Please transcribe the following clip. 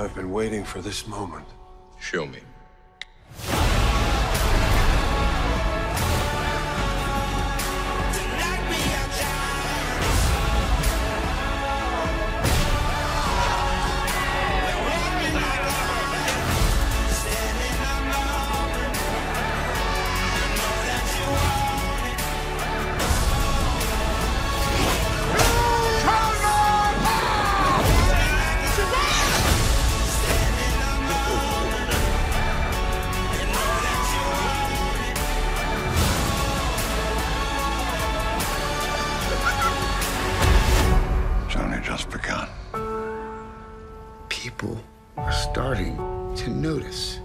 I've been waiting for this moment. Show me. It's only just begun. People are starting to notice.